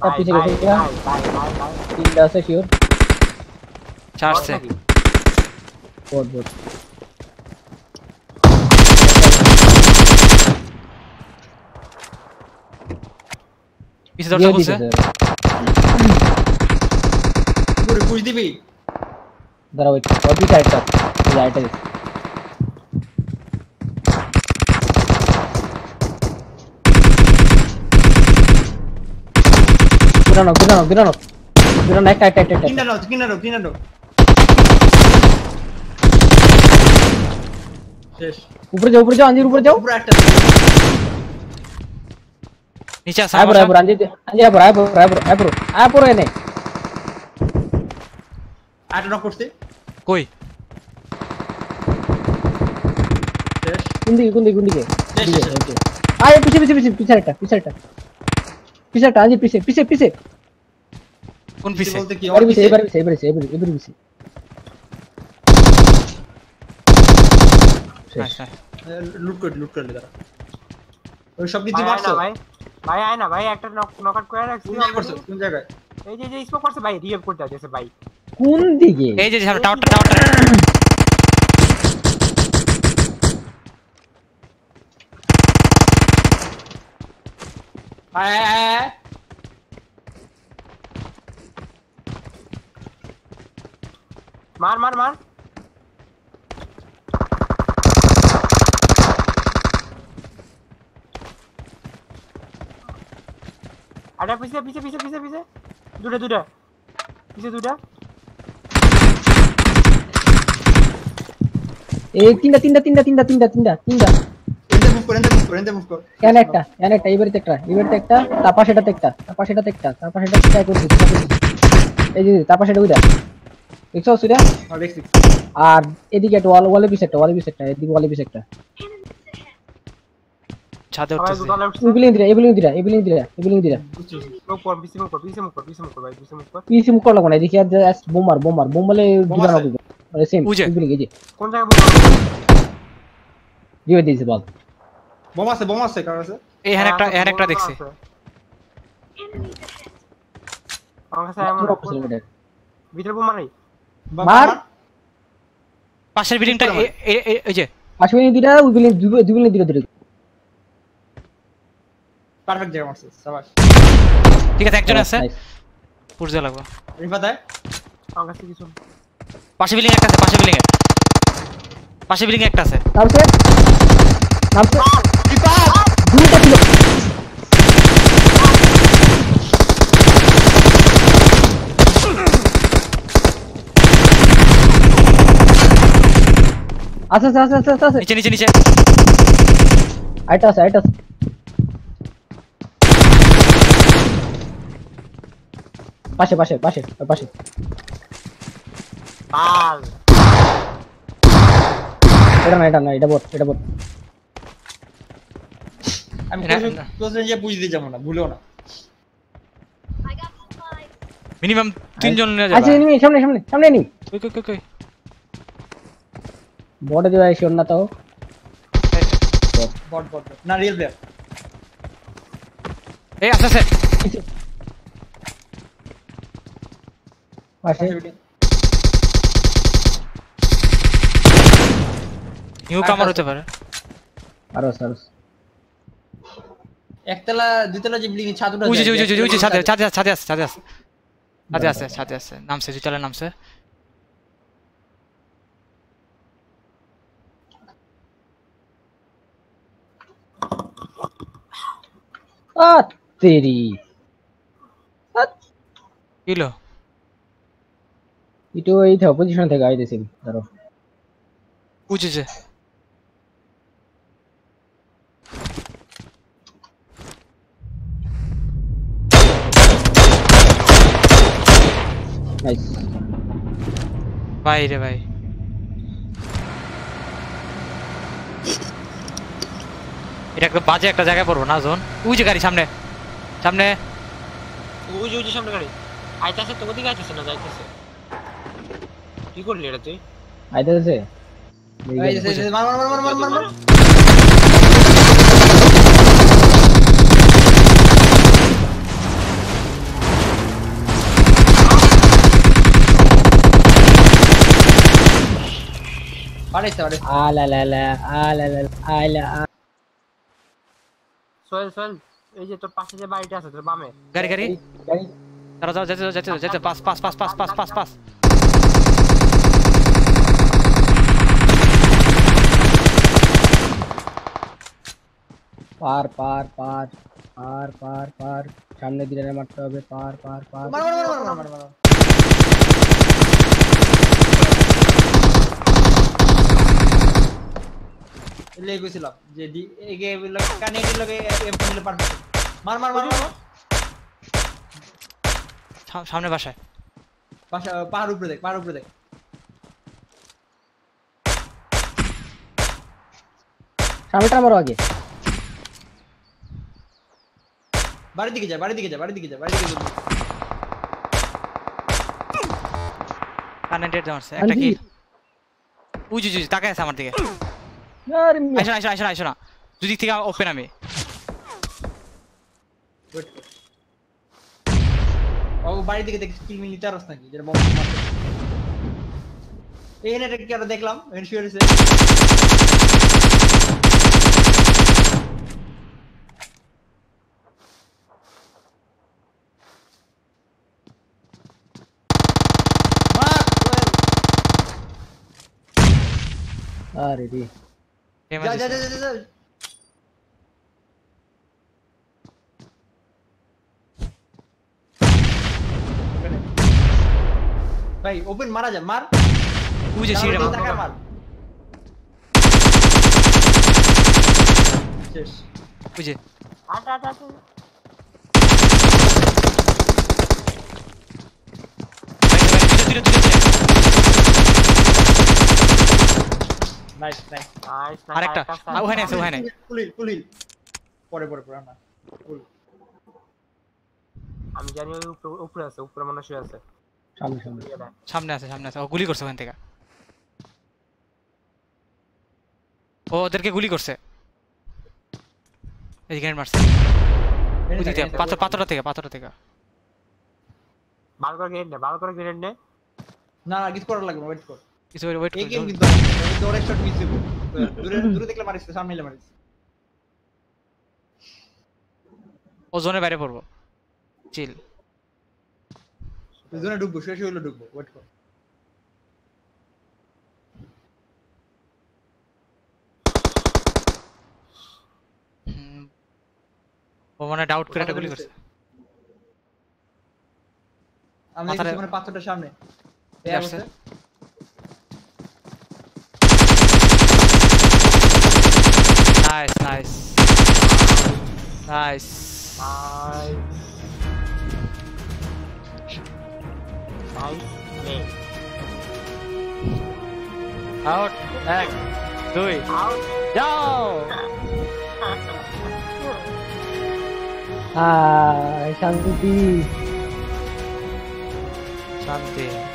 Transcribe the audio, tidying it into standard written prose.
पीछे कैसे गया तीन से श्योर चार से बहुत बहुत पीछे दौड़ सकूं से पूरी पुश दी भी जरा वेट और भी साइड तक राइट है गिरानो एक टाइट किनारो शेष ऊपर जाओ अंजीर ऊपर जाओ ऊपर একটা नीचे आ आय बराबर अंजीर आय ने আট নক করতে कोई शेष गुंडी के आय पीछे अंजीर पीछे कौन पीछे বলতে কি এবারে পীछे লুট করে দাঁড়া ওই সব দিতে মারছো ভাই আয় না ভাই একটা নকআউট করে রাখছি কোন জায়গায় এই যে স্মোক করছে ভাই রিভাইভ করতে আছে ভাই কোন দিকে এই যে টাওয়ারটা আয় मार अरे पीछे दूटा एक तीनটা এন্ড মুভ কর এখানে একটা এবারে একটা তাপাশেটাতে একটা করছি এই যে তাপাশেটা ওইটা দেখছো সুরা আর দেখছি আর এদিকে একটা ওয়ালে পিছে একটা এদিকে ওয়ালে পিছে একটা ছাদে উঠতেছে এবিলিং দিরা पीछे मुख कर भाई পিছে মুখ লাগবে না দেখি আর বোমালে দিবা না আরে সেম এবিলিং এই যে कौन जगह দিবে দিছে বল বোম আছে কার আছে এখানে একটা দেখছি আমার কাছে ভিতরে বোম মারাই মার পাশের বিল্ডিংটা এই যে পাশে দিরা ওই বিল্ডিং দিরা পারফেক্ট জায়গা মারছে শাবাশ ঠিক আছে একজন আছে পুরজা লাগবে রিফাত আয় আমার কাছে কিছু পাশে বিল্ডিং একটা আছে পাশে বিল্ডিং একটা আছে নামছে রিফাত দুইটা ছিল আছে নিচে আইটা আছে পাশে পাল এটা না এটা বট আমি ক্লোজ রেঞ্জে পুশ দিয়ে যাব না ভুলেও না মিনিমাম 3 জন নিয়ে যাবে আচ্ছা এনিমি সামনে নি কই বট দিবা শিওর না তাও বট না রিয়েল প্লেয়ার এই আছে পাশে নিউ কামার হতে পারে আরো একতলা দুইতলা যে বিল্ডিং ছাদ উঠা ওই যে ছাদে আছে নামছে দুইতলা নামছে তেরি কিলো ইটো এই পজিশন থেকে আইতেছি ধরো বুঝেছে নাইস ভাই রে ভাই এটা একটা বাজে একটা জায়গায় পড়বো না জোন ওই যে গাড়ি সামনে ওই যে সামনে গাড়ি আইতাছে তো ওদিকে আইতাছে না যাইতাছে কি করলি এটা তুই আইতাছে মার বাড়াইছে বাড়াইছে আলালালা আলালালা আলা সোহেল এই যে তোর পাশে যে বাড়িটা আছে তোর বামে গাড়ি গাড়ি গাড়ি তারা যাও যেতে পাস পার পার পার পার পার পার সামনে দিলে মারতে হবে পার পার পার মার মার মার মার মার মার লেগে গেছিলাম যে ডি এগে কানে লগে এম করলে পারবে মার মার মার মার সামনে বাসায় পাশে পাহাড় উপরে দেখ সামনেটা মারো আগে বাড়ির দিকে যা কানে ডেট মারছে একটা কি উজি তাকায় আছে আমার দিকে আরে মিয়া আইসো না দুদিক থেকে ওপেন আমি ওয়েট কর ও বাড়ির দিকে দেখ কিল মিল নিতে পারছ নাকি যেটা বম্ব মারছে এই নেটে কি আর দেখলাম এর শুয়ে রয়েছে আরে রে যা ভাই ওপেন মারা যা মার উজি সিঁড়ে মার শেষ উজি আটা নাইস আরেকটা ওখানে আছে কুলিল পরে না আমি জানি ওই উপরে আছে উপরে মনে শুয়ে আছে সামনে সামনে আছে ও গুলি করছে ওখান থেকে ও ওদেরকে গুলি করছে এই গ্রেনেড মারছে বুঝিতে পাথরটা থেকে ভালো করে গ্রেনেড নে না কিছু করা লাগবে ওয়েট কর কিছু ওয়েট এই গেম কিন্তু তোর শট মিস দিব দূরে দেখলে মারিস সামনে এলে মারিস ও জোনে বাইরে পড়বো চিল জোনে ঢুকবো শেষ হইলো ঢুকবো ওয়েট কর ও মানে ডাউট করে একটা গুলি করছে আমি দেখছি মানে পাথরটার সামনে আসছে নাইস আউট 1 2 আউট যাও শান্তি শান্তি